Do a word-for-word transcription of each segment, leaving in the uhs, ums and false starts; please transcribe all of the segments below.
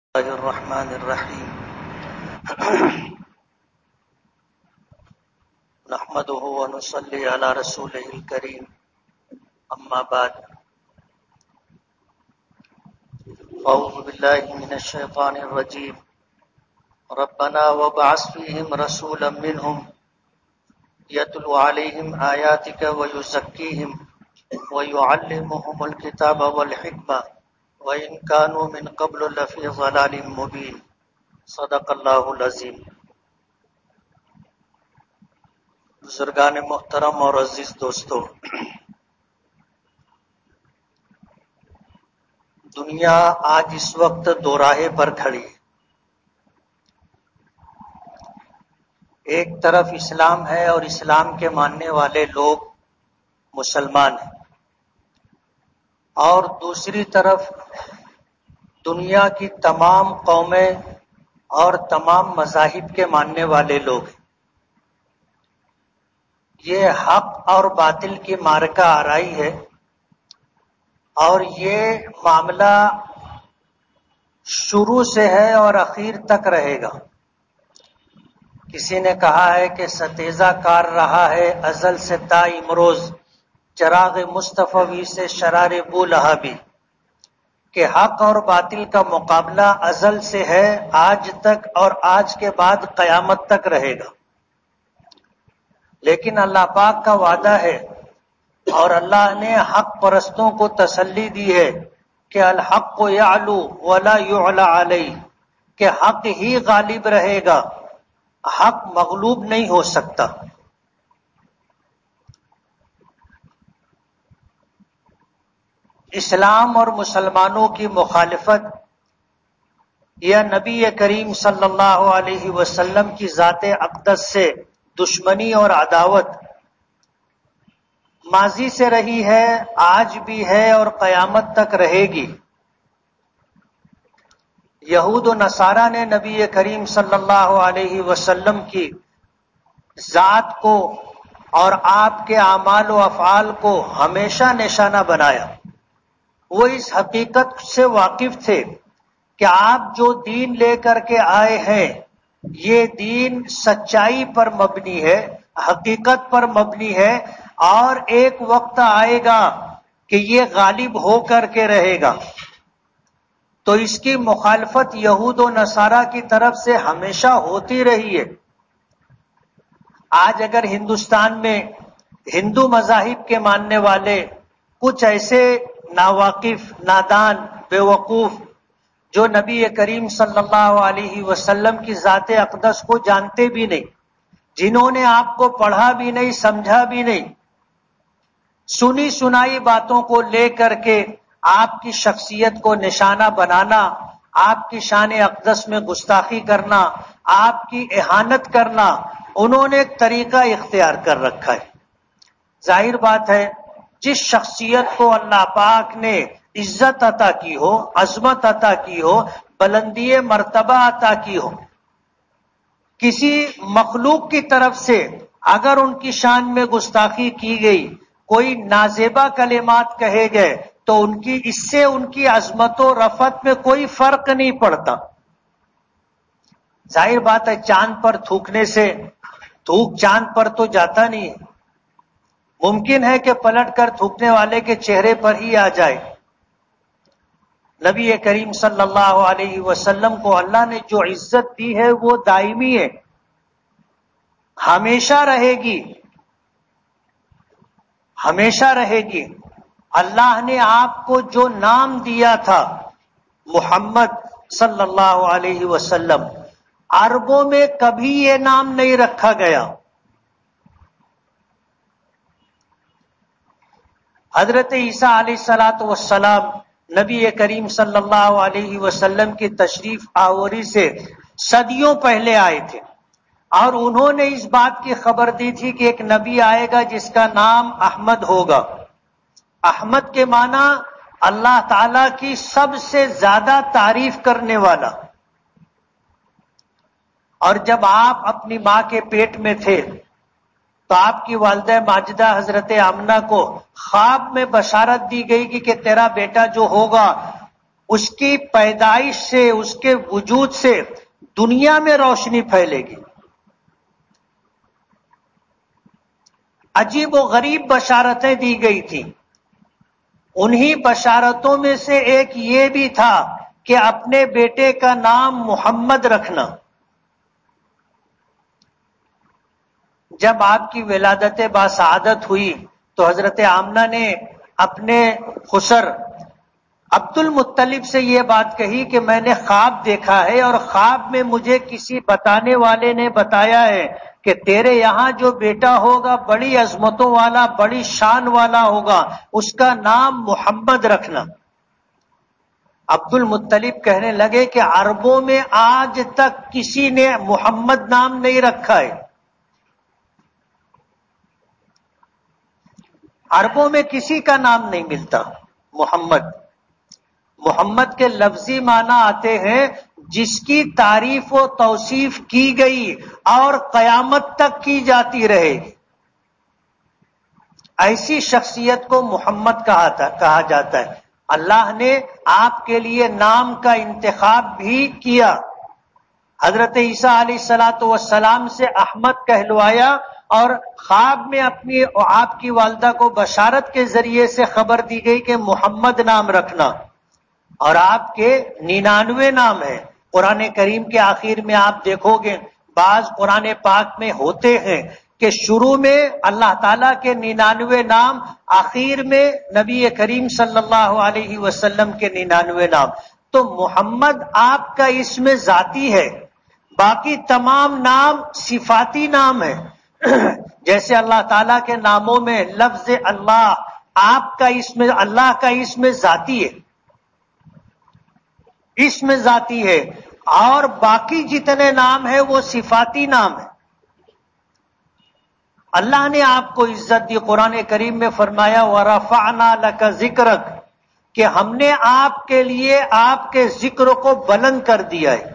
الله الرحمن الرحيم نحمده ونصلي على رسوله الكريم أما بعد أعوذ بالله من الشيطان الرجيم ربنا وابعث فيهم رسولا منهم يتلو عليهم آياتك ويزكيهم ويعلمهم الكتاب والحكمة وَإِن كَانُوا مِن قَبْلُ لَفِي ضَلَالٍ مُبِينٍ صدق اللہ العظیم۔ بزرگان محترم اور عزیز دوستو، دنیا آج اس وقت دو راہے پر کھڑی ہے۔ ایک طرف اسلام ہے اور اسلام کے ماننے والے لوگ مسلمان ہیں، اور دوسری طرف دنیا کی تمام قومیں اور تمام مذاہب کے ماننے والے لوگ ہیں۔ یہ حق اور باطل کی معرکہ آرائی ہے، اور یہ معاملہ شروع سے ہے اور اخیر تک رہے گا۔ کسی نے کہا ہے کہ ستیزہ کار رہا ہے ازل سے تا امروز، چراغ مصطفی سے شرار بو لہبی، کہ حق اور باطل کا مقابلہ ازل سے ہے، آج تک اور آج کے بعد قیامت تک رہے گا۔ لیکن اللہ پاک کا وعدہ ہے اور اللہ نے حق پرستوں کو تسلی دی ہے کہ الحق یعلو ولا یعلی علیہ، کہ حق ہی غالب رہے گا، حق مغلوب نہیں ہو سکتا۔ اسلام اور مسلمانوں کی مخالفت یا نبی کریم صلی اللہ علیہ وسلم کی ذات اقدس سے دشمنی اور عداوت ماضی سے رہی ہے، آج بھی ہے اور قیامت تک رہے گی۔ یہود و نصارہ نے نبی کریم صلی اللہ علیہ وسلم کی ذات کو اور آپ کے اعمال و افعال کو ہمیشہ نشانہ بنایا۔ وہ اس حقیقت سے واقف تھے کہ آپ جو دین لے کر کے آئے ہیں یہ دین سچائی پر مبنی ہے، حقیقت پر مبنی ہے، اور ایک وقت آئے گا کہ یہ غالب ہو کر کے رہے گا۔ تو اس کی مخالفت یہود و نصارہ کی طرف سے ہمیشہ ہوتی رہی ہے۔ آج اگر ہندوستان میں ہندو مذاہب کے ماننے والے کچھ ایسے ناواقف، نادان، بے وقوف جو نبی کریم صلی اللہ علیہ وسلم کی ذات اقدس کو جانتے بھی نہیں، جنہوں نے آپ کو پڑھا بھی نہیں، سمجھا بھی نہیں، سنی سنائی باتوں کو لے کر کے آپ کی شخصیت کو نشانہ بنانا، آپ کی شان اقدس میں گستاخی کرنا، آپ کی اہانت کرنا، انہوں نے ایک طریقہ اختیار کر رکھا ہے۔ ظاہر بات ہے جس شخصیت کو اللہ پاک نے عزت عطا کی ہو، عظمت عطا کی ہو، بلندی مرتبہ عطا کی ہو، کسی مخلوق کی طرف سے اگر ان کی شان میں گستاخی کی گئی، کوئی نازیبا کلمات کہے گئے، تو ان کی اس سے ان کی عظمت و رفعت میں کوئی فرق نہیں پڑتا۔ ظاہر بات ہے چاند پر تھوکنے سے تھوک چاند پر تو جاتا نہیں ہے، ممکن ہے کہ پلٹ کر تھوکنے والے کے چہرے پر ہی آ جائے۔ نبی کریم صلی اللہ علیہ وسلم کو اللہ نے جو عزت دی ہے وہ دائمی ہے، ہمیشہ رہے گی، ہمیشہ رہے گی۔ اللہ نے آپ کو جو نام دیا تھا محمد صلی اللہ علیہ وسلم، عربوں میں کبھی یہ نام نہیں رکھا گیا۔ حضرت عیسیٰ علیہ الصلوۃ والسلام نبی کریم صلی اللہ علیہ وسلم کی تشریف آوری سے صدیوں پہلے آئے تھے، اور انہوں نے اس بات کی خبر دی تھی کہ ایک نبی آئے گا جس کا نام احمد ہوگا۔ احمد کے معنی اللہ تعالی کی سب سے زیادہ تعریف کرنے والا۔ اور جب آپ اپنی ماں کے پیٹ میں تھے تو آپ کی والدہ ماجدہ حضرت آمنہ کو خواب میں بشارت دی گئی کہ تیرا بیٹا جو ہوگا اس کی پیدائش سے، اس کے وجود سے دنیا میں روشنی پھیلے گی۔ عجیب و غریب بشارتیں دی گئی تھی، انہی بشارتوں میں سے ایک یہ بھی تھا کہ اپنے بیٹے کا نام محمد رکھنا۔ جب آپ کی ولادت باسعادت ہوئی تو حضرت آمنہ نے اپنے خسر عبد المطلب سے یہ بات کہی کہ میں نے خواب دیکھا ہے، اور خواب میں مجھے کسی بتانے والے نے بتایا ہے کہ تیرے یہاں جو بیٹا ہوگا بڑی عظمتوں والا، بڑی شان والا ہوگا، اس کا نام محمد رکھنا۔ عبد المطلب کہنے لگے کہ عربوں میں آج تک کسی نے محمد نام نہیں رکھا ہے، عربوں میں کسی کا نام نہیں ملتا محمد۔ محمد کے لفظی معنی آتے ہیں جس کی تعریف و توصیف کی گئی اور قیامت تک کی جاتی رہے گی، ایسی شخصیت کو محمد کہا تھا کہا جاتا ہے۔ اللہ نے آپ کے لیے نام کا انتخاب بھی کیا، حضرت عیسیٰ علیہ الصلوۃ والسلام سے احمد کہلوایا، اور خواب میں اپنی آپ کی والدہ کو بشارت کے ذریعے سے خبر دی گئی کہ محمد نام رکھنا، اور آپ کے ننانوے نام ہیں۔ قرآن کریم کے آخر میں آپ دیکھو گے بعض قرآن پاک میں ہوتے ہیں کہ شروع میں اللہ تعالیٰ کے ننانوے نام، آخر میں نبی کریم صلی اللہ علیہ وسلم کے ننانوے نام۔ تو محمد آپ کا اسم ذاتی ہے، باقی تمام نام صفاتی نام ہے۔ جیسے اللہ تعالیٰ کے ناموں میں لفظ اللہ، آپ کا اسم اللہ کا اسم ذاتی ہے، اسم ذاتی ہے، اور باقی جتنے نام ہیں وہ صفاتی نام ہیں۔ اللہ نے آپ کو عزت دی، قرآن کریم میں فرمایا وَرَفَعْنَا لَكَ ذِكْرَكَ، کہ ہم نے آپ کے لیے آپ کے ذکر کو بلند کر دیا ہے۔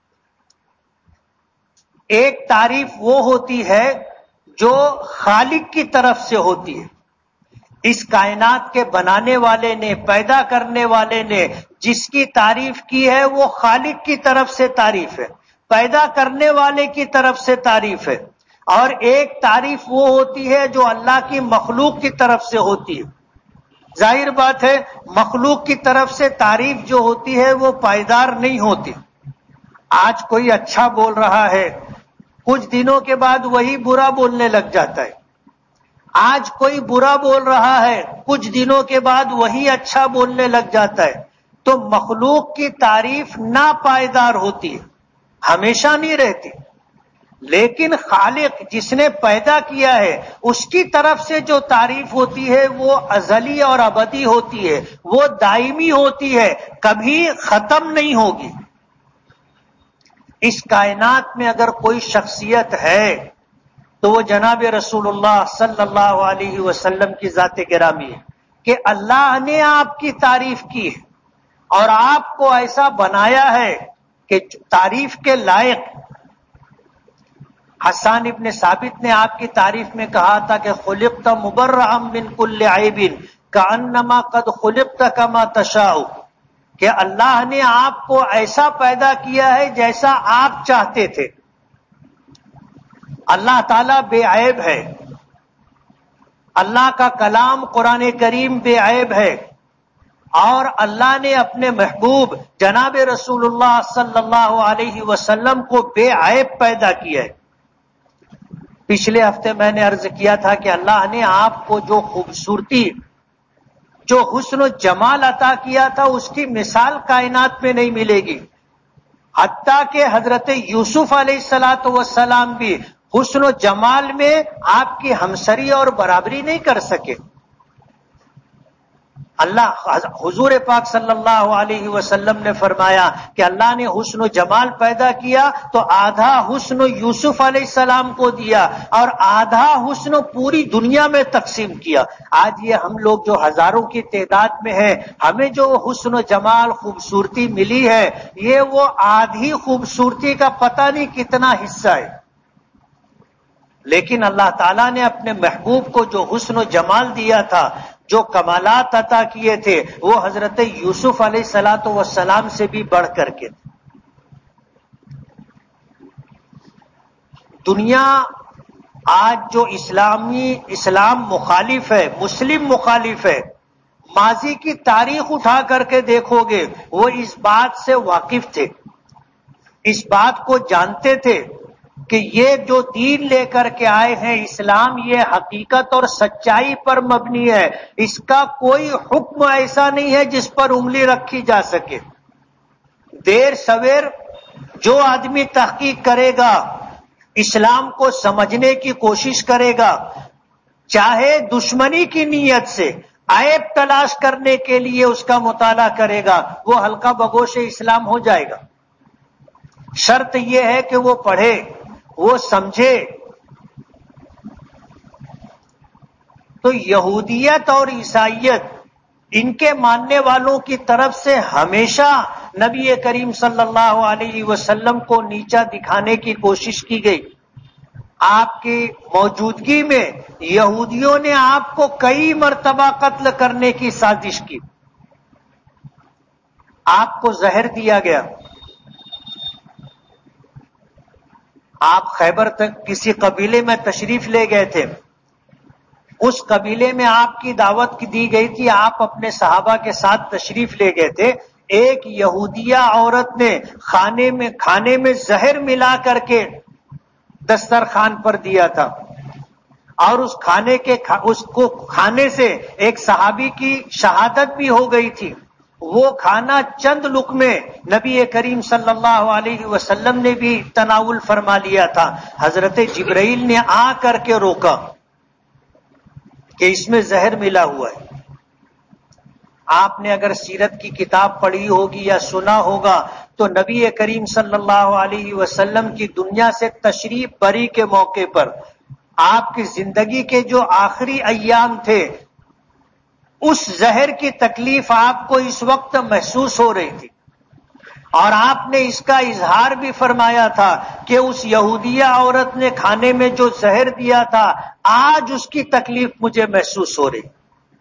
ایک تعریف وہ ہوتی ہے جو خالق کی طرف سے ہوتی ہے، اس کائنات کے بنانے والے نے، پیدا کرنے والے نے جس کی تعریف کی ہے وہ خالق کی طرف سے تعریف ہے، پیدا کرنے والے کی طرف سے تعریف ہے۔ اور ایک تعریف وہ ہوتی ہے جو اللہ کی مخلوق کی طرف سے ہوتی ہے۔ ظاہر بات ہے مخلوق کی طرف سے تعریف جو ہوتی ہے وہ پائیدار نہیں ہوتی۔ آج کوئی اچھا بول رہا ہے، کچھ دنوں کے بعد وہی برا بولنے لگ جاتا ہے۔ آج کوئی برا بول رہا ہے، کچھ دنوں کے بعد وہی اچھا بولنے لگ جاتا ہے۔ تو مخلوق کی تعریف ناپائیدار ہوتی ہے، ہمیشہ نہیں رہتی۔ لیکن خالق جس نے پیدا کیا ہے اس کی طرف سے جو تعریف ہوتی ہے وہ ازلی اور ابدی ہوتی ہے، وہ دائمی ہوتی ہے، کبھی ختم نہیں ہوگی۔ اس کائنات میں اگر کوئی شخصیت ہے تو وہ جناب رسول اللہ صلی اللہ علیہ وسلم کی ذات گرامی ہے، کہ اللہ نے آپ کی تعریف کی ہے اور آپ کو ایسا بنایا ہے کہ تعریف کے لائق۔ حسان ابن ثابت نے آپ کی تعریف میں کہا تھا کہ خلقت مبرئا من کل عیب کانما قد خلقت کما تشاء، کہ اللہ نے آپ کو ایسا پیدا کیا ہے جیسا آپ چاہتے تھے۔ اللہ تعالیٰ بے عیب ہے، اللہ کا کلام قرآن کریم بے عیب ہے، اور اللہ نے اپنے محبوب جناب رسول اللہ صلی اللہ علیہ وسلم کو بے عیب پیدا کیا ہے۔ پچھلے ہفتے میں نے عرض کیا تھا کہ اللہ نے آپ کو جو خوبصورتی، جو حسن و جمال عطا کیا تھا اس کی مثال کائنات میں نہیں ملے گی۔ حتیٰ کہ حضرت یوسف علیہ الصلوۃ والسلام بھی حسن و جمال میں آپ کی ہمسری اور برابری نہیں کر سکے۔ اللہ حضور پاک صلی اللہ علیہ وسلم نے فرمایا کہ اللہ نے حسن و جمال پیدا کیا تو آدھا حسن یوسف علیہ السلام کو دیا اور آدھا حسن پوری دنیا میں تقسیم کیا۔ آج یہ ہم لوگ جو ہزاروں کی تعداد میں ہیں، ہمیں جو حسن و جمال خوبصورتی ملی ہے یہ وہ آدھی خوبصورتی کا پتہ نہیں کتنا حصہ ہے۔ لیکن اللہ تعالیٰ نے اپنے محبوب کو جو حسن و جمال دیا تھا جو کمالات عطا کیے تھے وہ حضرت یوسف علیہ الصلوۃ والسلام سے بھی بڑھ کر کے تھے۔ دنیا آج جو اسلامی اسلام مخالف ہے، مسلم مخالف ہے، ماضی کی تاریخ اٹھا کر کے دیکھو گے وہ اس بات سے واقف تھے، اس بات کو جانتے تھے کہ یہ جو دین لے کر کے آئے ہیں اسلام، یہ حقیقت اور سچائی پر مبنی ہے، اس کا کوئی حکم ایسا نہیں ہے جس پر انگلی رکھی جا سکے۔ دیر سویر جو آدمی تحقیق کرے گا، اسلام کو سمجھنے کی کوشش کرے گا، چاہے دشمنی کی نیت سے عیب تلاش کرنے کے لیے اس کا مطالعہ کرے گا، وہ حلقہ بگوش اسلام ہو جائے گا۔ شرط یہ ہے کہ وہ پڑھے، وہ سمجھے۔ تو یہودیت اور عیسائیت، ان کے ماننے والوں کی طرف سے ہمیشہ نبی کریم صلی اللہ علیہ وسلم کو نیچا دکھانے کی کوشش کی گئی۔ آپ کی موجودگی میں یہودیوں نے آپ کو کئی مرتبہ قتل کرنے کی سازش کی، آپ کو زہر دیا گیا۔ آپ خیبر تک کسی قبیلے میں تشریف لے گئے تھے، اس قبیلے میں آپ کی دعوت دی گئی تھی، آپ اپنے صحابہ کے ساتھ تشریف لے گئے تھے۔ ایک یہودیہ عورت نے کھانے میں کھانے میں زہر ملا کر کے دسترخوان پر دیا تھا، اور اس کھانے کے اس کو کھانے سے ایک صحابی کی شہادت بھی ہو گئی تھی۔ وہ کھانا چند لقمے نبی کریم صلی اللہ علیہ وسلم نے بھی تناول فرما لیا تھا۔ حضرت جبرائیل نے آ کر کے روکا کہ اس میں زہر ملا ہوا ہے۔ آپ نے اگر سیرت کی کتاب پڑھی ہوگی یا سنا ہوگا تو نبی کریم صلی اللہ علیہ وسلم کی دنیا سے تشریف بری کے موقع پر آپ کی زندگی کے جو آخری ایام تھے، اس زہر کی تکلیف آپ کو اس وقت محسوس ہو رہی تھی، اور آپ نے اس کا اظہار بھی فرمایا تھا کہ اس یہودیہ عورت نے کھانے میں جو زہر دیا تھا آج اس کی تکلیف مجھے محسوس ہو رہی۔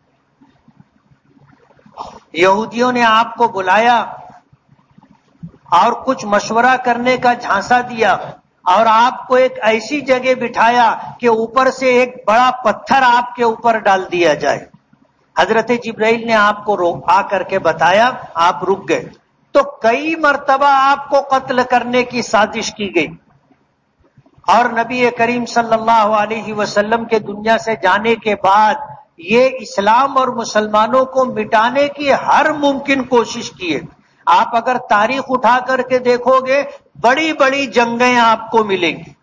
یہودیوں نے آپ کو بلایا اور کچھ مشورہ کرنے کا جھانسا دیا، اور آپ کو ایک ایسی جگہ بٹھایا کہ اوپر سے ایک بڑا پتھر آپ کے اوپر ڈال دیا جائے۔ حضرت جبرائیل نے آپ کو روک آ کر کے بتایا، آپ رک گئے۔ تو کئی مرتبہ آپ کو قتل کرنے کی سازش کی گئی، اور نبی کریم صلی اللہ علیہ وسلم کے دنیا سے جانے کے بعد یہ اسلام اور مسلمانوں کو مٹانے کی ہر ممکن کوشش کی ہے۔ آپ اگر تاریخ اٹھا کر کے دیکھو گے، بڑی بڑی جنگیں آپ کو ملیں گی،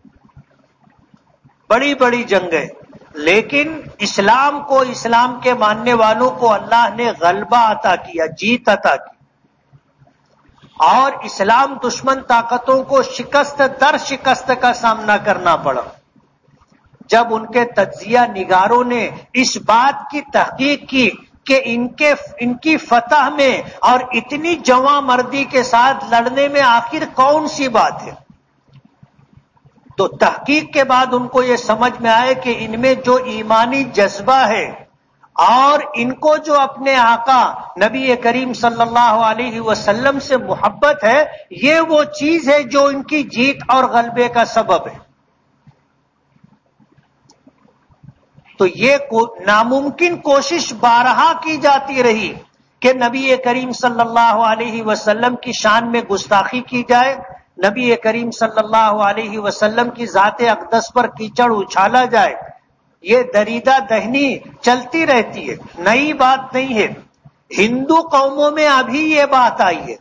بڑی بڑی جنگیں، لیکن اسلام کو، اسلام کے ماننے والوں کو اللہ نے غلبہ عطا کیا، جیت عطا کی، اور اسلام دشمن طاقتوں کو شکست در شکست کا سامنا کرنا پڑا۔ جب ان کے تجزیہ نگاروں نے اس بات کی تحقیق کی کہ ان کے ان کی فتح میں اور اتنی جواں مردی کے ساتھ لڑنے میں آخر کون سی بات ہے، تو تحقیق کے بعد ان کو یہ سمجھ میں آئے کہ ان میں جو ایمانی جذبہ ہے اور ان کو جو اپنے آقا نبی کریم صلی اللہ علیہ وسلم سے محبت ہے، یہ وہ چیز ہے جو ان کی جیت اور غلبے کا سبب ہے۔ تو یہ ناممکن کوشش بارہا کی جاتی رہی کہ نبی کریم صلی اللہ علیہ وسلم کی شان میں گستاخی کی جائے، نبی کریم صلی اللہ علیہ وسلم کی ذات اقدس پر کیچڑ اچھالا جائے۔ یہ دریدہ دہنی چلتی رہتی ہے، نئی بات نہیں ہے، ہندو قوموں میں ابھی یہ بات آئی ہے۔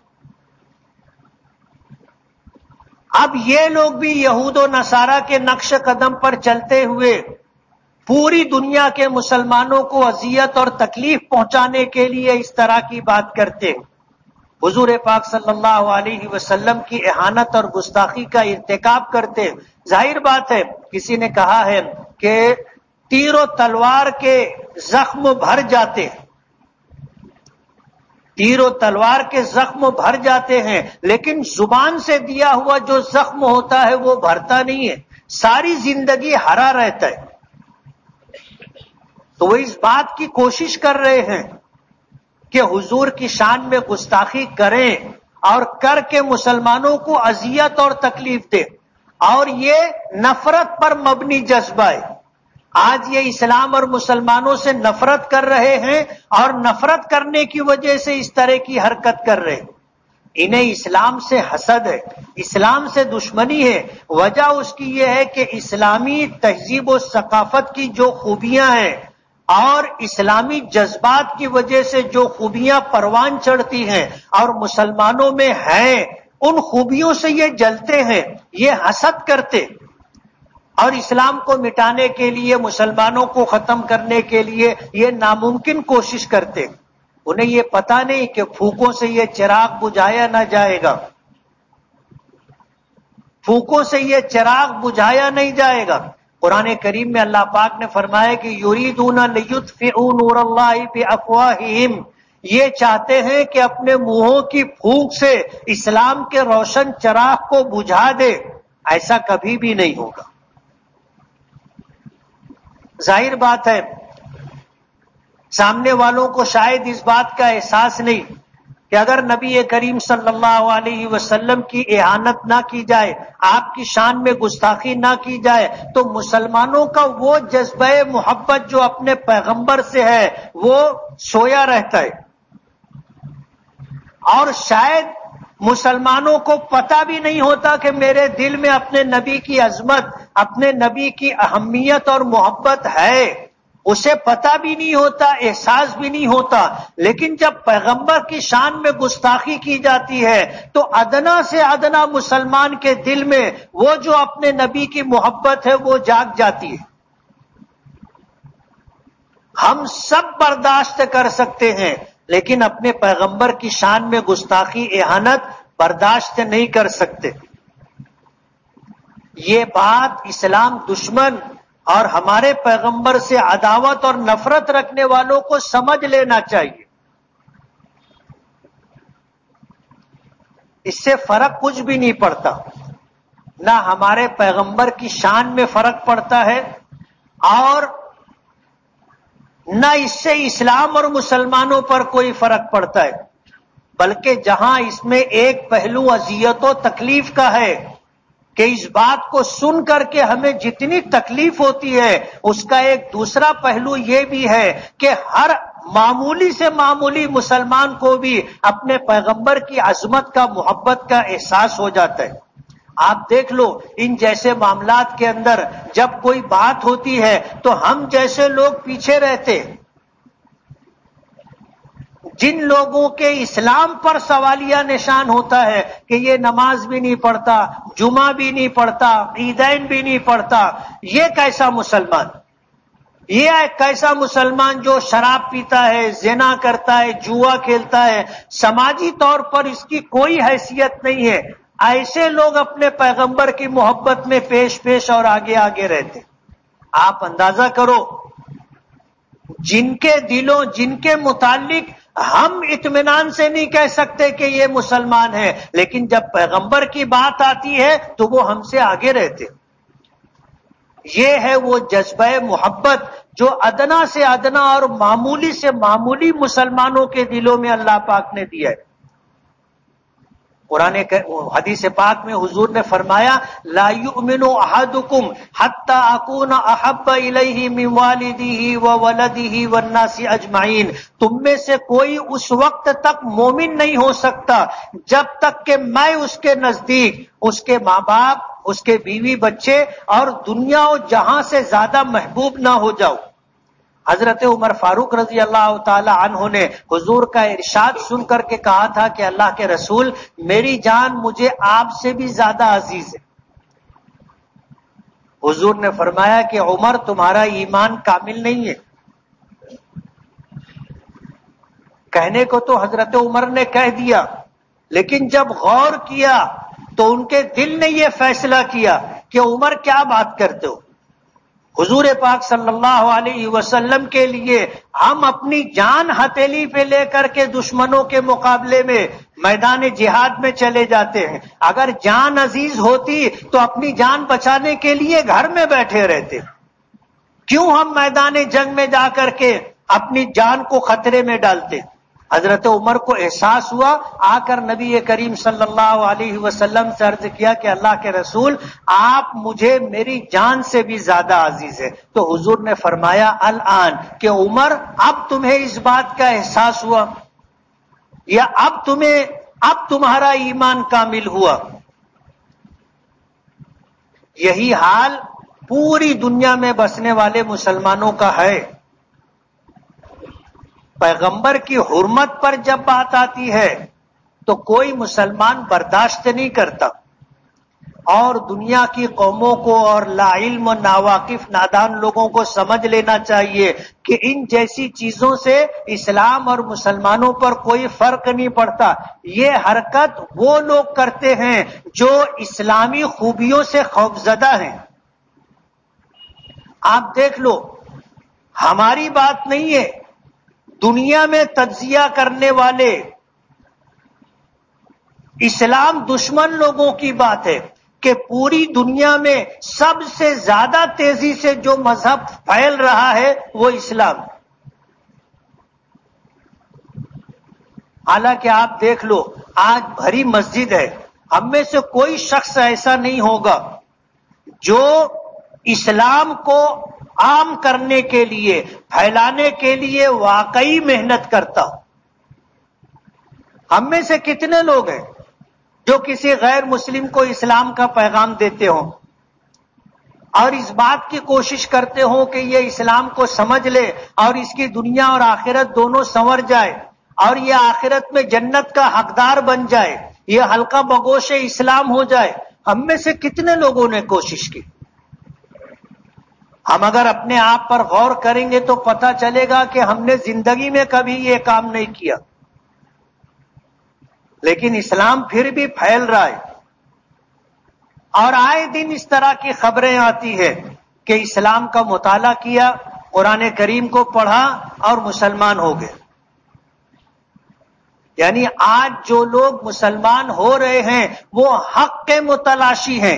اب یہ لوگ بھی یہود و نصارہ کے نقش قدم پر چلتے ہوئے پوری دنیا کے مسلمانوں کو اذیت اور تکلیف پہنچانے کے لیے اس طرح کی بات کرتے ہیں۔ حضور پاک صلی اللہ علیہ وسلم کی اہانت اور گستاخی کا ارتکاب کرتے ہیں۔ ظاہر بات ہے، کسی نے کہا ہے کہ تیر و تلوار کے زخم بھر جاتے ہیں، تیر و تلوار کے زخم بھر جاتے ہیں، لیکن زبان سے دیا ہوا جو زخم ہوتا ہے وہ بھرتا نہیں ہے، ساری زندگی ہرا رہتا ہے۔ تو وہ اس بات کی کوشش کر رہے ہیں کہ حضور کی شان میں گستاخی کریں اور کر کے مسلمانوں کو اذیت اور تکلیف دے، اور یہ نفرت پر مبنی جذبہ ہے۔ آج یہ اسلام اور مسلمانوں سے نفرت کر رہے ہیں اور نفرت کرنے کی وجہ سے اس طرح کی حرکت کر رہے ہیں۔ انہیں اسلام سے حسد ہے، اسلام سے دشمنی ہے۔ وجہ اس کی یہ ہے کہ اسلامی تہذیب و ثقافت کی جو خوبیاں ہیں اور اسلامی جذبات کی وجہ سے جو خوبیاں پروان چڑھتی ہیں اور مسلمانوں میں ہیں، ان خوبیوں سے یہ جلتے ہیں، یہ حسد کرتے، اور اسلام کو مٹانے کے لیے، مسلمانوں کو ختم کرنے کے لیے یہ ناممکن کوشش کرتے۔ انہیں یہ پتہ نہیں کہ پھوکوں سے یہ چراغ بجھایا نہ جائے گا، پھوکوں سے یہ چراغ بجھایا نہیں جائے گا۔ قرآن کریم میں اللہ پاک نے فرمایا کہ یریدون لیطفئوا نور اللہ بافواہہم، یہ چاہتے ہیں کہ اپنے منہوں کی پھونک سے اسلام کے روشن چراغ کو بجھا دے۔ ایسا کبھی بھی نہیں ہوگا۔ ظاہر بات ہے سامنے والوں کو شاید اس بات کا احساس نہیں کہ اگر نبی کریم صلی اللہ علیہ وسلم کی اہانت نہ کی جائے، آپ کی شان میں گستاخی نہ کی جائے، تو مسلمانوں کا وہ جذبہ محبت جو اپنے پیغمبر سے ہے وہ سویا رہتا ہے، اور شاید مسلمانوں کو پتہ بھی نہیں ہوتا کہ میرے دل میں اپنے نبی کی عظمت، اپنے نبی کی اہمیت اور محبت ہے، اسے پتہ بھی نہیں ہوتا، احساس بھی نہیں ہوتا۔ لیکن جب پیغمبر کی شان میں گستاخی کی جاتی ہے تو ادنا سے ادنا مسلمان کے دل میں وہ جو اپنے نبی کی محبت ہے وہ جاگ جاتی ہے۔ ہم سب برداشت کر سکتے ہیں لیکن اپنے پیغمبر کی شان میں گستاخی، اہانت برداشت نہیں کر سکتے۔ یہ بات اسلام دشمن اور ہمارے پیغمبر سے عداوت اور نفرت رکھنے والوں کو سمجھ لینا چاہیے۔ اس سے فرق کچھ بھی نہیں پڑتا، نہ ہمارے پیغمبر کی شان میں فرق پڑتا ہے اور نہ اس سے اسلام اور مسلمانوں پر کوئی فرق پڑتا ہے، بلکہ جہاں اس میں ایک پہلو اذیت و تکلیف کا ہے کہ اس بات کو سن کر کے ہمیں جتنی تکلیف ہوتی ہے، اس کا ایک دوسرا پہلو یہ بھی ہے کہ ہر معمولی سے معمولی مسلمان کو بھی اپنے پیغمبر کی عظمت کا، محبت کا احساس ہو جاتا ہے۔ آپ دیکھ لو ان جیسے معاملات کے اندر جب کوئی بات ہوتی ہے تو ہم جیسے لوگ پیچھے رہتے، جن لوگوں کے اسلام پر سوالیہ نشان ہوتا ہے کہ یہ نماز بھی نہیں پڑھتا، جمعہ بھی نہیں پڑھتا، عیدین بھی نہیں پڑھتا، یہ کیسا مسلمان؟ یہ کیسا مسلمان جو شراب پیتا ہے، زنا کرتا ہے، جوا کھیلتا ہے، سماجی طور پر اس کی کوئی حیثیت نہیں ہے۔ ایسے لوگ اپنے پیغمبر کی محبت میں پیش پیش اور آگے آگے رہتے۔ آپ اندازہ کرو جن کے دلوں، جن کے متعلق ہم اطمینان سے نہیں کہہ سکتے کہ یہ مسلمان ہے، لیکن جب پیغمبر کی بات آتی ہے تو وہ ہم سے آگے رہتے۔ یہ ہے وہ جذبہ محبت جو ادنا سے ادنا اور معمولی سے معمولی مسلمانوں کے دلوں میں اللہ پاک نے دیا ہے۔ قرآن حدیث پاک میں حضور نے فرمایا لا یؤمن احدکم حتی اکون احب الیہ من والدہ وولدہ والناس اجمعین، تم میں سے کوئی اس وقت تک مومن نہیں ہو سکتا جب تک کہ میں اس کے نزدیک اس کے ماں باپ، اس کے بیوی بچے اور دنیا و جہاں سے زیادہ محبوب نہ ہو جاؤ۔ حضرت عمر فاروق رضی اللہ تعالی عنہ نے حضور کا ارشاد سن کر کے کہا تھا کہ اللہ کے رسول، میری جان مجھے آپ سے بھی زیادہ عزیز ہے۔ حضور نے فرمایا کہ عمر تمہارا ایمان کامل نہیں ہے۔ کہنے کو تو حضرت عمر نے کہہ دیا، لیکن جب غور کیا تو ان کے دل نے یہ فیصلہ کیا کہ عمر کیا بات کرتے ہو، حضور پاک صلی اللہ علیہ وسلم کے لیے ہم اپنی جان ہتھیلی پہ لے کر کے دشمنوں کے مقابلے میں میدان جہاد میں چلے جاتے ہیں، اگر جان عزیز ہوتی تو اپنی جان بچانے کے لیے گھر میں بیٹھے رہتے، کیوں ہم میدان جنگ میں جا کر کے اپنی جان کو خطرے میں ڈالتے؟ حضرت عمر کو احساس ہوا، آ کر نبی کریم صلی اللہ علیہ وسلم سے عرض کیا کہ اللہ کے رسول، آپ مجھے میری جان سے بھی زیادہ عزیز ہے۔ تو حضور نے فرمایا الآن، کہ عمر اب تمہیں اس بات کا احساس ہوا، یا اب تمہیں اب تمہارا ایمان کامل ہوا؟ یہی حال پوری دنیا میں بسنے والے مسلمانوں کا ہے۔ پیغمبر کی حرمت پر جب بات آتی ہے تو کوئی مسلمان برداشت نہیں کرتا، اور دنیا کی قوموں کو اور لا علم و ناواقف نادان لوگوں کو سمجھ لینا چاہیے کہ ان جیسی چیزوں سے اسلام اور مسلمانوں پر کوئی فرق نہیں پڑتا۔ یہ حرکت وہ لوگ کرتے ہیں جو اسلامی خوبیوں سے خوفزدہ ہیں۔ آپ دیکھ لو، ہماری بات نہیں ہے، دنیا میں تجزیہ کرنے والے اسلام دشمن لوگوں کی بات ہے کہ پوری دنیا میں سب سے زیادہ تیزی سے جو مذہب پھیل رہا ہے وہ اسلام۔ حالانکہ آپ دیکھ لو، آج بھری مسجد ہے، ہم میں سے کوئی شخص ایسا نہیں ہوگا جو اسلام کو عام کرنے کے لیے، پھیلانے کے لیے واقعی محنت کرتا ہو۔ ہم میں سے کتنے لوگ ہیں جو کسی غیر مسلم کو اسلام کا پیغام دیتے ہوں اور اس بات کی کوشش کرتے ہوں کہ یہ اسلام کو سمجھ لے اور اس کی دنیا اور آخرت دونوں سنور جائے اور یہ آخرت میں جنت کا حقدار بن جائے، یہ حلقہ بگوش اسلام ہو جائے؟ ہم میں سے کتنے لوگوں نے کوشش کی؟ ہم اگر اپنے آپ پر غور کریں گے تو پتہ چلے گا کہ ہم نے زندگی میں کبھی یہ کام نہیں کیا، لیکن اسلام پھر بھی پھیل رہا ہے۔ اور آئے دن اس طرح کی خبریں آتی ہے کہ اسلام کا مطالعہ کیا، قرآن کریم کو پڑھا اور مسلمان ہو گئے۔ یعنی آج جو لوگ مسلمان ہو رہے ہیں وہ حق کے متلاشی ہیں،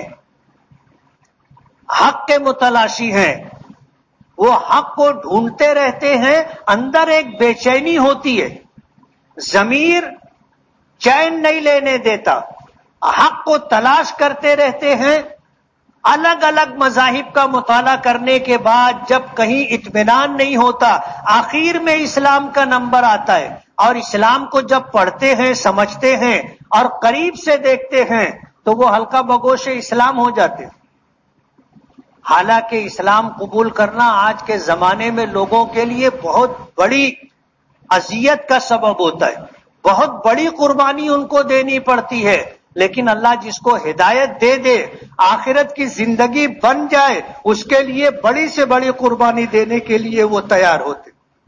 حق کے متلاشی ہیں، وہ حق کو ڈھونڈتے رہتے ہیں، اندر ایک بے چینی ہوتی ہے، ضمیر چین نہیں لینے دیتا، حق کو تلاش کرتے رہتے ہیں۔ الگ الگ مذاہب کا مطالعہ کرنے کے بعد جب کہیں اطمینان نہیں ہوتا، آخر میں اسلام کا نمبر آتا ہے، اور اسلام کو جب پڑھتے ہیں، سمجھتے ہیں اور قریب سے دیکھتے ہیں تو وہ حلقہ بگوش اسلام ہو جاتے ہیں۔ حالانکہ اسلام قبول کرنا آج کے زمانے میں لوگوں کے لیے بہت بڑی اذیت کا سبب ہوتا ہے، بہت بڑی قربانی ان کو دینی پڑتی ہے، لیکن اللہ جس کو ہدایت دے دے، آخرت کی زندگی بن جائے، اس کے لیے بڑی سے بڑی قربانی دینے کے لیے وہ تیار ہوتے۔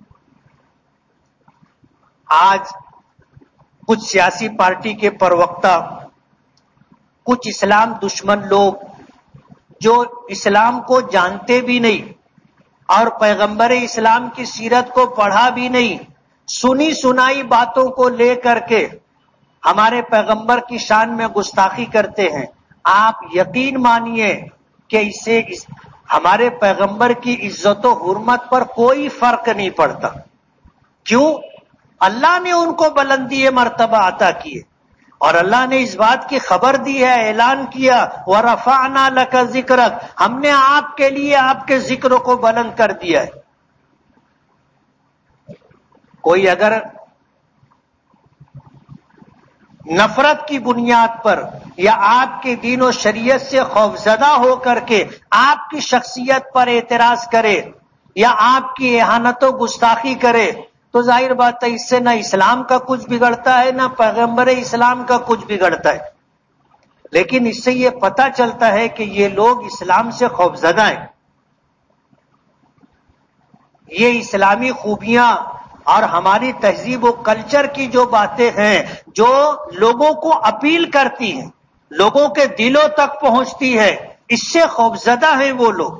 آج کچھ سیاسی پارٹی کے پروقتا، کچھ اسلام دشمن لوگ جو اسلام کو جانتے بھی نہیں اور پیغمبر اسلام کی سیرت کو پڑھا بھی نہیں، سنی سنائی باتوں کو لے کر کے ہمارے پیغمبر کی شان میں گستاخی کرتے ہیں۔ آپ یقین مانیے کہ اس سے اس ہمارے پیغمبر کی عزت و حرمت پر کوئی فرق نہیں پڑتا۔ کیوں؟ اللہ نے ان کو بلندی مرتبہ عطا کیے، اور اللہ نے اس بات کی خبر دی ہے، اعلان کیا وَرَفَعْنَا لَكَ ذِكْرَكَ، ہم نے آپ کے لیے آپ کے ذکر کو بلند کر دیا ہے۔ کوئی اگر نفرت کی بنیاد پر یا آپ کے دین و شریعت سے خوفزدہ ہو کر کے آپ کی شخصیت پر اعتراض کرے یا آپ کی اہانت و گستاخی کرے تو ظاہر بات ہے اس سے نہ اسلام کا کچھ بگڑتا ہے نہ پیغمبر اسلام کا کچھ بگڑتا ہے، لیکن اس سے یہ پتہ چلتا ہے کہ یہ لوگ اسلام سے خوفزدہ ہیں۔ یہ اسلامی خوبیاں اور ہماری تہذیب و کلچر کی جو باتیں ہیں جو لوگوں کو اپیل کرتی ہیں، لوگوں کے دلوں تک پہنچتی ہے، اس سے خوفزدہ ہیں وہ لوگ۔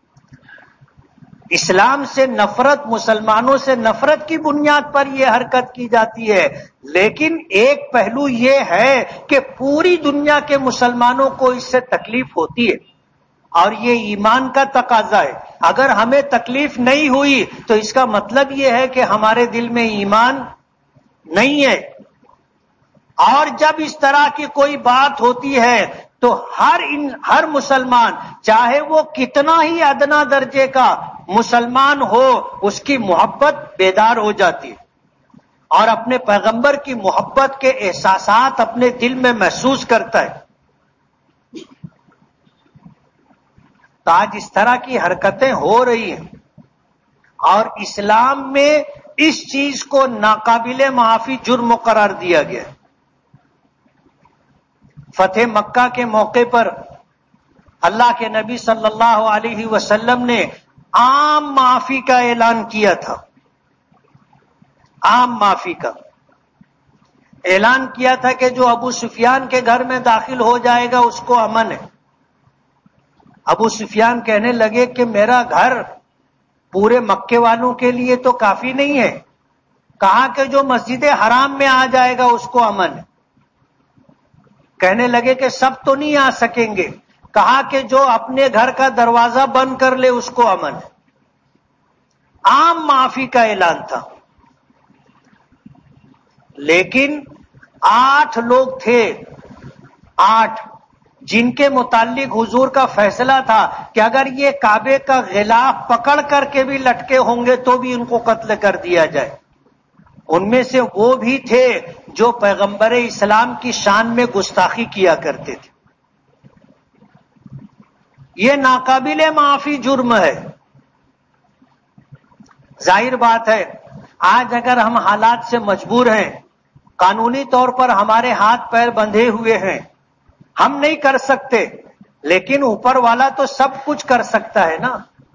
اسلام سے نفرت، مسلمانوں سے نفرت کی بنیاد پر یہ حرکت کی جاتی ہے، لیکن ایک پہلو یہ ہے کہ پوری دنیا کے مسلمانوں کو اس سے تکلیف ہوتی ہے، اور یہ ایمان کا تقاضا ہے. اگر ہمیں تکلیف نہیں ہوئی تو اس کا مطلب یہ ہے کہ ہمارے دل میں ایمان نہیں ہے. اور جب اس طرح کی کوئی بات ہوتی ہے تو ہر ان ہر مسلمان چاہے وہ کتنا ہی ادنا درجے کا مسلمان ہو اس کی محبت بیدار ہو جاتی ہے اور اپنے پیغمبر کی محبت کے احساسات اپنے دل میں محسوس کرتا ہے. تو آج اس طرح کی حرکتیں ہو رہی ہیں اور اسلام میں اس چیز کو ناقابل معافی جرم قرار دیا گیا. فتح مکہ کے موقع پر اللہ کے نبی صلی اللہ علیہ وسلم نے عام معافی کا اعلان کیا تھا. عام معافی کا اعلان کیا تھا کہ جو ابو سفیان کے گھر میں داخل ہو جائے گا اس کو امن ہے. ابو سفیان کہنے لگے کہ میرا گھر پورے مکے والوں کے لیے تو کافی نہیں ہے. کہا کہ جو مسجد حرام میں آ جائے گا اس کو امن ہے. کہنے لگے کہ سب تو نہیں آ سکیں گے. کہا کہ جو اپنے گھر کا دروازہ بند کر لے اس کو امن ہے. عام معافی کا اعلان تھا. لیکن آٹھ لوگ تھے آٹھ جن کے متعلق حضور کا فیصلہ تھا کہ اگر یہ کعبے کا غلاف پکڑ کر کے بھی لٹکے ہوں گے تو بھی ان کو قتل کر دیا جائے. ان میں سے وہ بھی تھے جو پیغمبر اسلام کی شان میں گستاخی کیا کرتے تھے. یہ ناقابل معافی جرم ہے. ظاہر بات ہے آج اگر ہم حالات سے مجبور ہیں، قانونی طور پر ہمارے ہاتھ پیر بندھے ہوئے ہیں، ہم نہیں کر سکتے، لیکن اوپر والا تو سب کچھ کر سکتا ہے نا.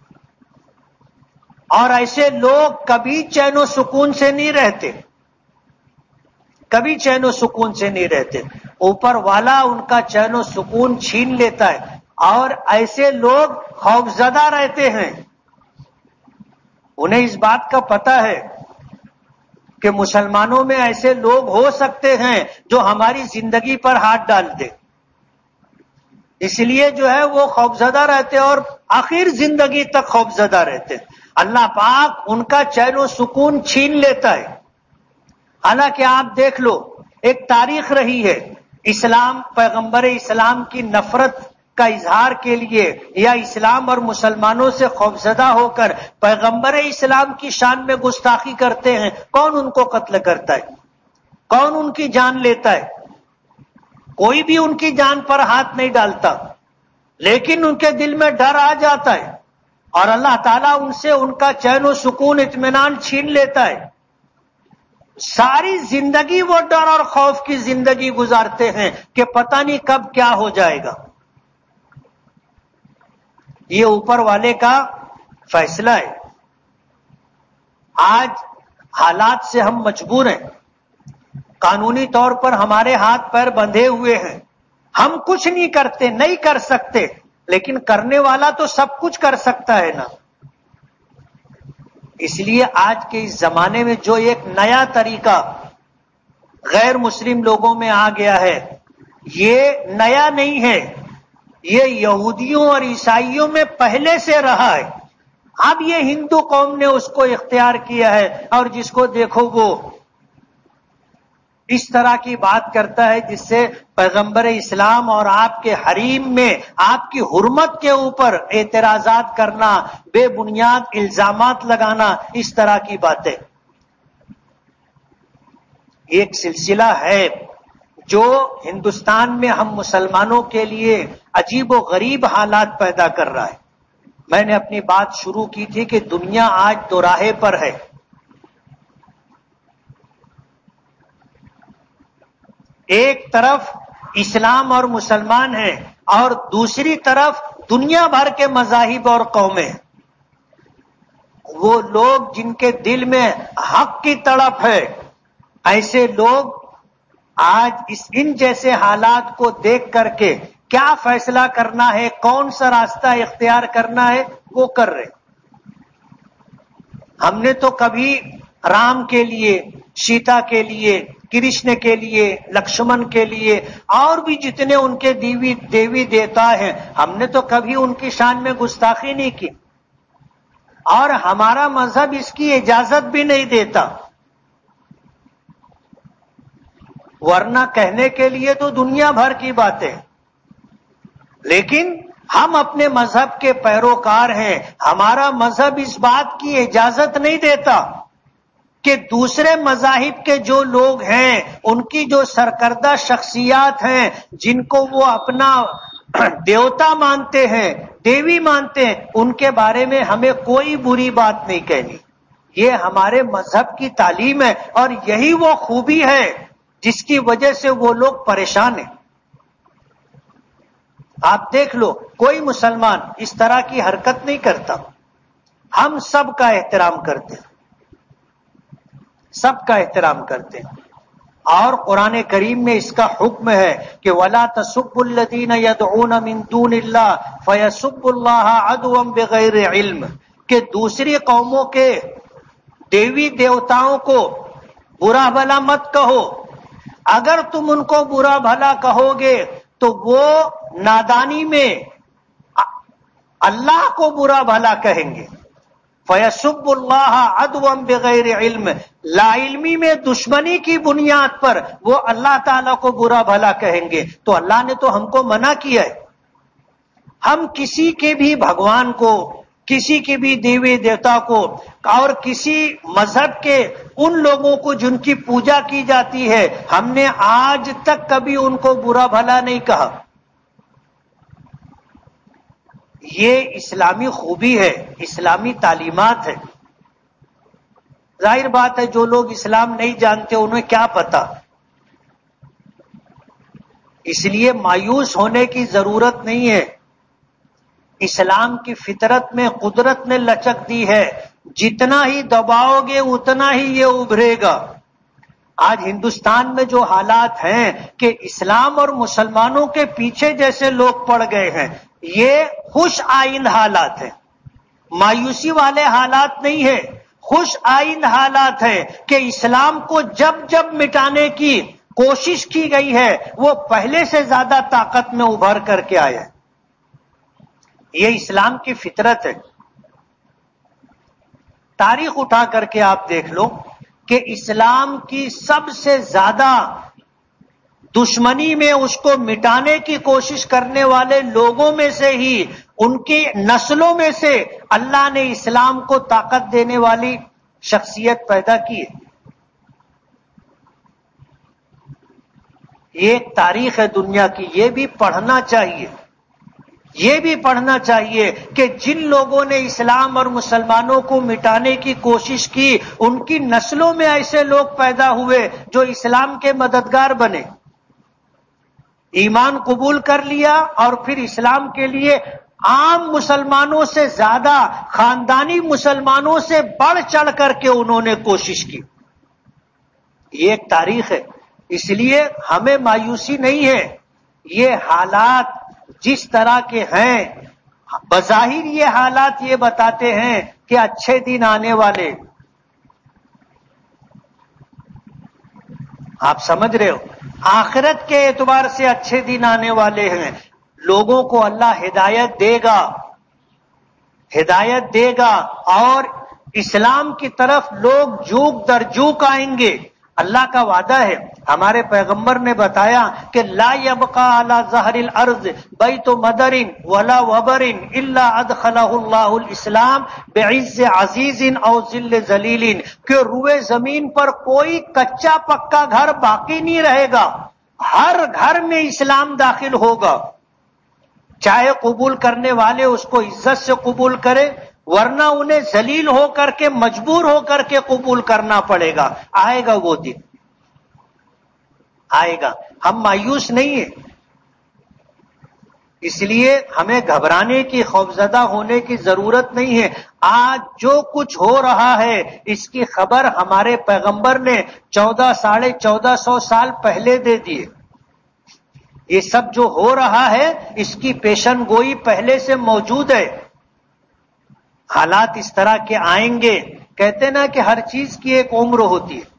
اور ایسے لوگ کبھی چین و سکون سے نہیں رہتے، کبھی چین و سکون سے نہیں رہتے. اوپر والا ان کا چین و سکون چھین لیتا ہے اور ایسے لوگ خوفزدہ رہتے ہیں. انہیں اس بات کا پتہ ہے کہ مسلمانوں میں ایسے لوگ ہو سکتے ہیں جو ہماری زندگی پر ہاتھ ڈال دیں. اس لیے جو ہے وہ خوفزدہ رہتے اور آخر زندگی تک خوفزدہ رہتے. اللہ پاک ان کا چین و سکون چھین لیتا ہے. حالانکہ آپ دیکھ لو ایک تاریخ رہی ہے، اسلام پیغمبر اسلام کی نفرت کا اظہار کے لیے یا اسلام اور مسلمانوں سے خوفزدہ ہو کر پیغمبر اسلام کی شان میں گستاخی کرتے ہیں. کون ان کو قتل کرتا ہے؟ کون ان کی جان لیتا ہے؟ کوئی بھی ان کی جان پر ہاتھ نہیں ڈالتا، لیکن ان کے دل میں ڈر آ جاتا ہے اور اللہ تعالیٰ ان سے ان کا چین و سکون اطمینان چھین لیتا ہے. ساری زندگی وہ ڈر اور خوف کی زندگی گزارتے ہیں کہ پتہ نہیں کب کیا ہو جائے گا. یہ اوپر والے کا فیصلہ ہے. آج حالات سے ہم مجبور ہیں، قانونی طور پر ہمارے ہاتھ پیر بندھے ہوئے ہیں، ہم کچھ نہیں کرتے، نہیں کر سکتے، لیکن کرنے والا تو سب کچھ کر سکتا ہے نا. اس لیے آج کے اس زمانے میں جو ایک نیا طریقہ غیر مسلم لوگوں میں آ گیا ہے، یہ نیا نہیں ہے، یہ یہودیوں اور عیسائیوں میں پہلے سے رہا ہے. اب یہ ہندو قوم نے اس کو اختیار کیا ہے اور جس کو دیکھو وہ اس طرح کی بات کرتا ہے جس سے پیغمبر اسلام اور آپ کے حریم میں آپ کی حرمت کے اوپر اعتراضات کرنا، بے بنیاد الزامات لگانا، اس طرح کی باتیں. ایک سلسلہ ہے جو ہندوستان میں ہم مسلمانوں کے لیے عجیب و غریب حالات پیدا کر رہا ہے. میں نے اپنی بات شروع کی تھی کہ دنیا آج دوراہے پر ہے. ایک طرف اسلام اور مسلمان ہیں اور دوسری طرف دنیا بھر کے مذاہب اور قومیں. وہ لوگ جن کے دل میں حق کی تڑپ ہے، ایسے لوگ آج اس ان جیسے حالات کو دیکھ کر کے کیا فیصلہ کرنا ہے، کون سا راستہ اختیار کرنا ہے، وہ کر رہے. ہم نے تو کبھی رام کے لیے، سیتا کے لیے، کرشن کے لیے، لکشمن کے لیے، اور بھی جتنے ان کے دیوی دیوی دیوتا ہیں، ہم نے تو کبھی ان کی شان میں گستاخی نہیں کی، اور ہمارا مذہب اس کی اجازت بھی نہیں دیتا، ورنہ کہنے کے لیے تو دنیا بھر کی باتیں، لیکن ہم اپنے مذہب کے پیروکار ہیں، ہمارا مذہب اس بات کی اجازت نہیں دیتا کہ دوسرے مذاہب کے جو لوگ ہیں، ان کی جو سرکردہ شخصیات ہیں، جن کو وہ اپنا دیوتا مانتے ہیں، دیوی مانتے ہیں، ان کے بارے میں ہمیں کوئی بری بات نہیں کہنی۔ یہ ہمارے مذہب کی تعلیم ہے، اور یہی وہ خوبی ہے جس کی وجہ سے وہ لوگ پریشان ہیں۔ آپ دیکھ لو، کوئی مسلمان اس طرح کی حرکت نہیں کرتا، ہم سب کا احترام کرتے ہیں، سب کا احترام کرتے ہیں، اور قرآن کریم میں اس کا حکم ہے کہ وَلَا تَسُبُّوا الَّذِينَ يَدْعُونَ مِن دُونِ اللَّهِ فَيَسُبُّوا اللَّهَ عَدْوًا بِغَيْرِ عِلْمٍ، کہ دوسری قوموں کے دیوی دیوتاؤں کو برا بھلا مت کہو، اگر تم ان کو برا بھلا کہو گے تو وہ نادانی میں اللہ کو برا بھلا کہیں گے۔ فَيَسُبُّ اللَّهَ عَدْوًا بِغَيْرِ عِلْمٍ، لا علمی میں دشمنی کی بنیاد پر وہ اللہ تعالیٰ کو برا بھلا کہیں گے۔ تو اللہ نے تو ہم کو منع کیا ہے، ہم کسی کے بھی بھگوان کو، کسی کے بھی دیوی دیوتا کو، اور کسی مذہب کے ان لوگوں کو جن کی پوجا کی جاتی ہے، ہم نے آج تک کبھی ان کو برا بھلا نہیں کہا۔ یہ اسلامی خوبی ہے، اسلامی تعلیمات ہے۔ ظاہر بات ہے جو لوگ اسلام نہیں جانتے انہیں کیا پتا، اس لیے مایوس ہونے کی ضرورت نہیں ہے۔ اسلام کی فطرت میں قدرت نے لچک دی ہے، جتنا ہی دباؤ گے اتنا ہی یہ ابھرے گا۔ آج ہندوستان میں جو حالات ہیں کہ اسلام اور مسلمانوں کے پیچھے جیسے لوگ پڑ گئے ہیں، یہ خوش آئند حالات ہیں، مایوسی والے حالات نہیں ہیں، خوش آئند حالات ہیں کہ اسلام کو جب جب مٹانے کی کوشش کی گئی ہے وہ پہلے سے زیادہ طاقت میں ابھر کر کے آیا ہے۔ یہ اسلام کی فطرت ہے۔ تاریخ اٹھا کر کے آپ دیکھ لو کہ اسلام کی سب سے زیادہ دشمنی میں اس کو مٹانے کی کوشش کرنے والے لوگوں میں سے ہی، ان کی نسلوں میں سے اللہ نے اسلام کو طاقت دینے والی شخصیت پیدا کی ہے۔ یہ ایک تاریخ ہے دنیا کی، یہ بھی پڑھنا چاہیے، یہ بھی پڑھنا چاہیے کہ جن لوگوں نے اسلام اور مسلمانوں کو مٹانے کی کوشش کی، ان کی نسلوں میں ایسے لوگ پیدا ہوئے جو اسلام کے مددگار بنے، ایمان قبول کر لیا، اور پھر اسلام کے لیے عام مسلمانوں سے زیادہ، خاندانی مسلمانوں سے بڑھ چڑھ کر کے انہوں نے کوشش کی۔ یہ ایک تاریخ ہے، اس لیے ہمیں مایوسی نہیں ہے۔ یہ حالات جس طرح کے ہیں، بظاہر یہ حالات یہ بتاتے ہیں کہ اچھے دن آنے والے، آپ سمجھ رہے ہو، آخرت کے اعتبار سے اچھے دن آنے والے ہیں، لوگوں کو اللہ ہدایت دے گا، ہدایت دے گا، اور اسلام کی طرف لوگ جوک در جوک آئیں گے۔ اللہ کا وعدہ ہے، ہمارے پیغمبر نے بتایا کہ لا یبقى علی ظہر الارض بیت مدر ولا وبر الا ادخلہ اللہ الاسلام بعز عزیز او ذل ذلیل، کہ روئے زمین پر کوئی کچا پکا گھر باقی نہیں رہے گا، ہر گھر میں اسلام داخل ہوگا، چاہے قبول کرنے والے اس کو عزت سے قبول کرے، ورنہ انہیں ذلیل ہو کر کے، مجبور ہو کر کے قبول کرنا پڑے گا۔ آئے گا وہ دن، آئے گا، ہم مایوس نہیں ہیں، اس لیے ہمیں گھبرانے کی، خوفزدہ ہونے کی ضرورت نہیں ہے۔ آج جو کچھ ہو رہا ہے اس کی خبر ہمارے پیغمبر نے چودہ ساڑھے چودہ سو سال پہلے دے دیے۔ یہ سب جو ہو رہا ہے اس کی پیشن گوئی پہلے سے موجود ہے، حالات اس طرح کے آئیں گے کہتے نا کہ ہر چیز کی ایک عمر ہوتی ہے،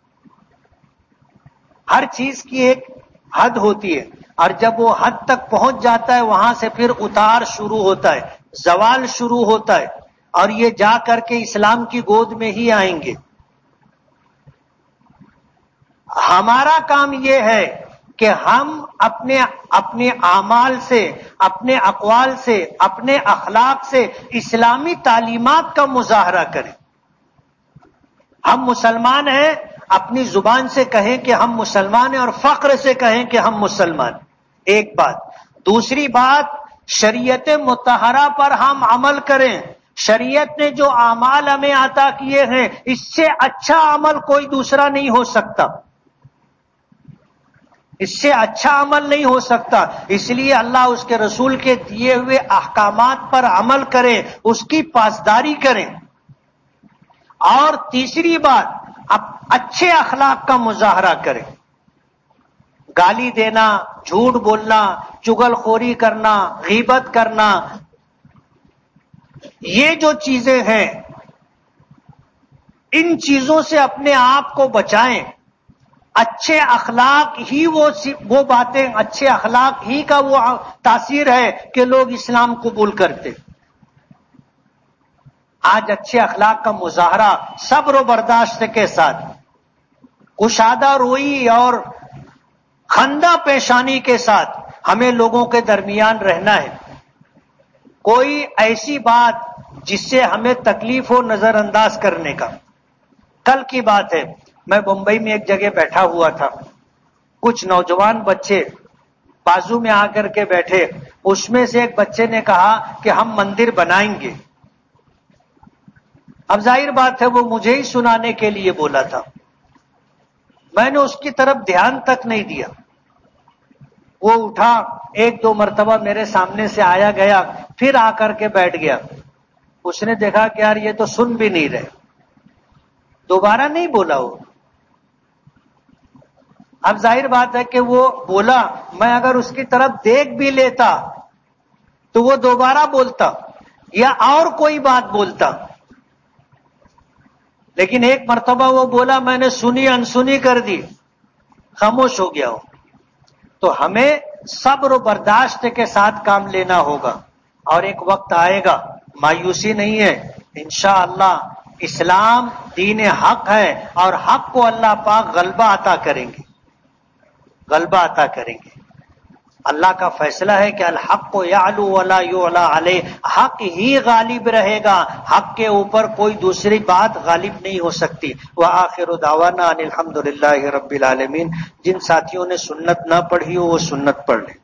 ہر چیز کی ایک حد ہوتی ہے، اور جب وہ حد تک پہنچ جاتا ہے وہاں سے پھر اتار شروع ہوتا ہے، زوال شروع ہوتا ہے، اور یہ جا کر کے اسلام کی گود میں ہی آئیں گے۔ ہمارا کام یہ ہے کہ ہم اپنے اپنے اعمال سے، اپنے اقوال سے، اپنے اخلاق سے اسلامی تعلیمات کا مظاہرہ کریں۔ ہم مسلمان ہیں، اپنی زبان سے کہیں کہ ہم مسلمان ہیں، اور فخر سے کہیں کہ ہم مسلمان، ایک بات۔ دوسری بات، شریعت مطہرہ پر ہم عمل کریں۔ شریعت نے جو اعمال ہمیں عطا کیے ہیں، اس سے اچھا عمل کوئی دوسرا نہیں ہو سکتا، اس سے اچھا عمل نہیں ہو سکتا۔ اس لیے اللہ اس کے رسول کے دیے ہوئے احکامات پر عمل کریں، اس کی پاسداری کریں۔ اور تیسری بات، اب اچھے اخلاق کا مظاہرہ کریں۔ گالی دینا، جھوٹ بولنا، چغل خوری کرنا، غیبت کرنا، یہ جو چیزیں ہیں، ان چیزوں سے اپنے آپ کو بچائیں۔ اچھے اخلاق ہی وہ وہ باتیں، اچھے اخلاق ہی کا وہ تاثیر ہے کہ لوگ اسلام قبول کرتے۔ آج اچھے اخلاق کا مظاہرہ صبر و برداشت کے ساتھ، کشادہ روئی اور خندہ پیشانی کے ساتھ ہمیں لوگوں کے درمیان رہنا ہے۔ کوئی ایسی بات جس سے ہمیں تکلیف ہو نظر انداز کرنے کا۔ کل کی بات ہے، میں بمبئی میں ایک جگہ بیٹھا ہوا تھا، کچھ نوجوان بچے بازو میں آ کر کے بیٹھے، اس میں سے ایک بچے نے کہا کہ ہم مندر بنائیں گے۔ اب ظاہر بات ہے وہ مجھے ہی سنانے کے لیے بولا تھا، میں نے اس کی طرف دھیان تک نہیں دیا۔ وہ اٹھا، ایک دو مرتبہ میرے سامنے سے آیا گیا، پھر آ کر کے بیٹھ گیا۔ اس نے دیکھا کہ یار یہ تو سن بھی نہیں رہے، دوبارہ نہیں بولا وہ۔ اب ظاہر بات ہے کہ وہ بولا، میں اگر اس کی طرف دیکھ بھی لیتا تو وہ دوبارہ بولتا یا اور کوئی بات بولتا، لیکن ایک مرتبہ وہ بولا، میں نے سنی انسنی کر دی، خاموش ہو گیا ہوں۔ تو ہمیں صبر و برداشت کے ساتھ کام لینا ہوگا، اور ایک وقت آئے گا، مایوسی نہیں ہے، انشاءاللہ اسلام دین حق ہے، اور حق کو اللہ پاک غلبہ عطا کریں گے، غلبہ عطا کریں گے۔ اللہ کا فیصلہ ہے کہ الحق یعلو ولا یعلی علیہ، حق ہی غالب رہے گا، حق کے اوپر کوئی دوسری بات غالب نہیں ہو سکتی۔ وآخر دعوانا ان الحمد للہ رب العالمین۔ جن ساتھیوں نے سنت نہ پڑھی ہو وہ سنت پڑھ لیں۔